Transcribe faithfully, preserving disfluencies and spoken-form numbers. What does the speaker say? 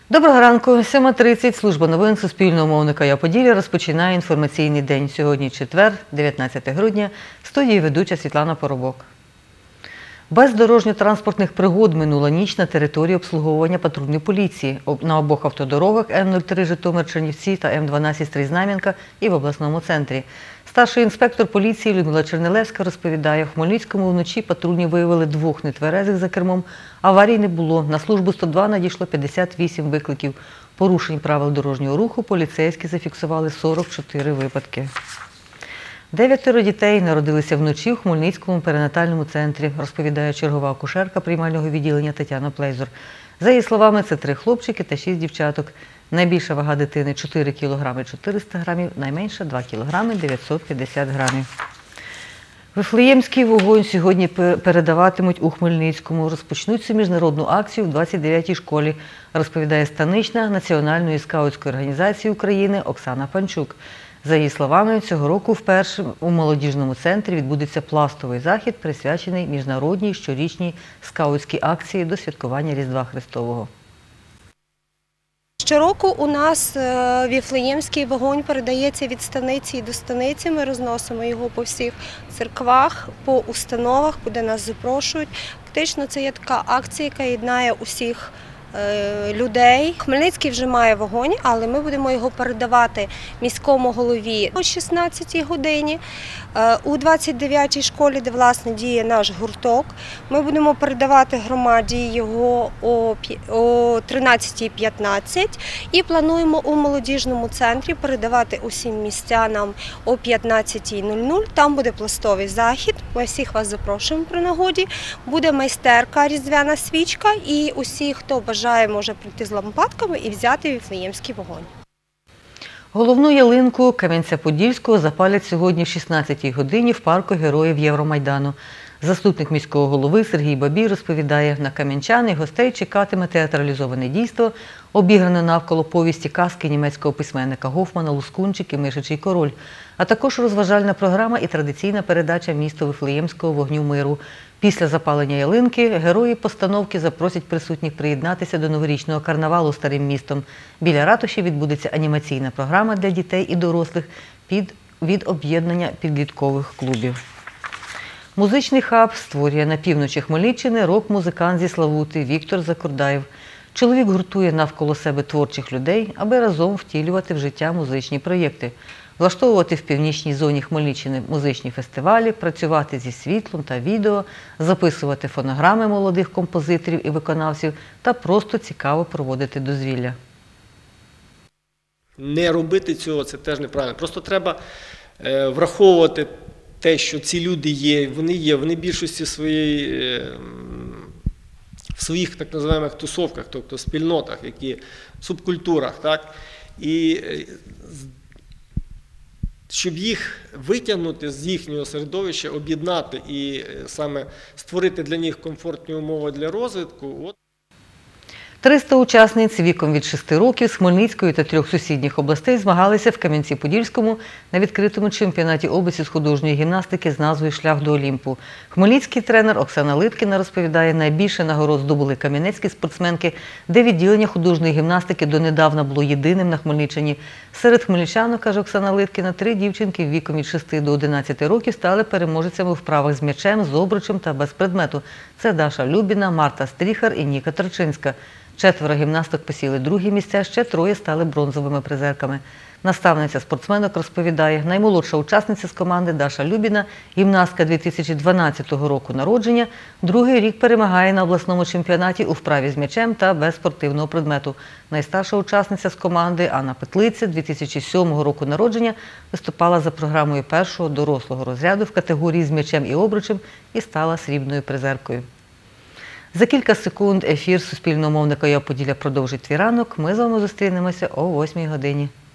Доброго ранку. сьома тридцять. Служба новин Суспільного мовника «Я Поділля» розпочинає інформаційний день. Сьогодні четвер, дев'ятнадцяте грудня. В студії ведуча Світлана Поробок. Без дорожньо-транспортних пригод минула ніч на території обслуговування патрульної поліції на обох автодорогах М нуль три Житомир-Чернівці та М дванадцять Стрий-Знам'янка і в обласному центрі. Старший інспектор поліції Людмила Чернелевська розповідає, в Хмельницькому вночі патрульні виявили двох нетверезих за кермом. Аварій не було. На службу сто два надійшло п'ятдесят вісім викликів. Порушень правил дорожнього руху поліцейські зафіксували сорок чотири випадки. Дев'ятеро дітей народилися вночі в Хмельницькому перинатальному центрі, розповідає чергова акушерка приймального відділення Тетяна Плейзур. За її словами, це три хлопчики та шість дівчаток. Найбільша вага дитини – чотири кілограми чотириста грамів, найменша – два кілограми дев'ятсот п'ятдесят грамів. Вифлеємський вогонь сьогодні передаватимуть у Хмельницькому. Розпочнуть цю міжнародну акцію в двадцять дев'ятій школі, розповідає станична Національної скаутської організації України Оксана Панчук. За її словами, цього року вперше у молодіжному центрі відбудеться пластовий захід, присвячений міжнародній щорічній скаутській акції до святкування Різдва Христового. Щороку у нас Вифлеємський вогонь передається від станиці до станиці. Ми розносимо його по всіх церквах, по установах, куди нас запрошують. Фактично це є така акція, яка єднає усіх людей. Хмельницький вже має вогонь, але ми будемо його передавати міському голові о шістнадцятій годині. У двадцять дев'ятій школі, де власне діє наш гурток, ми будемо передавати громаді його о тринадцятій п'ятнадцять і плануємо у молодіжному центрі передавати усім містянам о п'ятнадцятій нуль нуль. Там буде пластовий захід, ми всіх вас запрошуємо при нагоді. Буде майстерка, різдвяна свічка і усі, хто бажає, може прийти з лампадками і взяти Вифлеємський вогонь. Головну ялинку Кам'янця-Подільського запалять сьогодні в шістнадцятій годині в парку Героїв Євромайдану. Заступник міського голови Сергій Бабій розповідає, на кам'янчан і гостей чекатиме театралізоване дійство, обігране навколо повісті казки німецького письменника Гофмана «Лускунчик і мишачий король», а також розважальна програма і традиційна передача «Місто Вифлеємського вогню миру». Після запалення ялинки герої постановки запросять присутніх приєднатися до новорічного карнавалу старим містом. Біля ратуші відбудеться анімаційна програма для дітей і дорослих під, від об'єднання підліткових клубів. Музичний хаб створює на півночі Хмельниччини рок-музикант зі Славути Віктор Закурдаєв. Чоловік гуртує навколо себе творчих людей, аби разом втілювати в життя музичні проєкти, влаштовувати в північній зоні Хмельниччини музичні фестивалі, працювати зі світлом та відео, записувати фонограми молодих композиторів і виконавців та просто цікаво проводити дозвілля. Не робити цього – це теж неправильно. Просто треба враховувати те, що ці люди є, вони є, вони в більшості своєї, в своїх так називаємих тусовках, тобто спільнотах, які субкультурах, так? І щоб їх витягнути з їхнього середовища, об'єднати і саме створити для них комфортні умови для розвитку. От. триста учасниць віком від шести років з Хмельницької та трьох сусідніх областей змагалися в Кам'янці-Подільському на відкритому чемпіонаті області з художньої гімнастики з назвою «Шлях до Олімпу». Хмельницький тренер Оксана Литкіна розповідає, найбільше нагород здобули кам'янецькі спортсменки, де відділення художньої гімнастики донедавна було єдиним на Хмельниччині. Серед хмельничанок, каже Оксана Литкіна, три дівчинки віком від шести до одинадцяти років стали переможцями у вправах з м'ячем, з обручем та без предмету. Це Даша Любіна, Марта Стріхар і Ніка Тарчинська. Четверо гімнасток посіли другі місця, ще троє стали бронзовими призерками. Наставниця спортсменок розповідає, наймолодша учасниця з команди Даша Любіна, гімнастка дві тисячі дванадцятого року народження, другий рік перемагає на обласному чемпіонаті у вправі з м'ячем та без спортивного предмету. Найстарша учасниця з команди Анна Петлиця, дві тисячі сьомого року народження, виступала за програмою першого дорослого розряду в категорії з м'ячем і обручем і стала срібною призеркою. За кілька секунд ефір Суспільного мовника «Я Поділля» продовжить твій ранок. Ми з вами зустрінемося о восьмій годині.